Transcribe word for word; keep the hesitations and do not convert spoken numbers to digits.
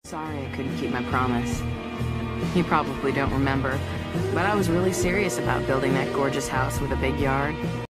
Sorry I couldn't keep my promise. You probably don't remember, but I was really serious about building that gorgeous house with a big yard.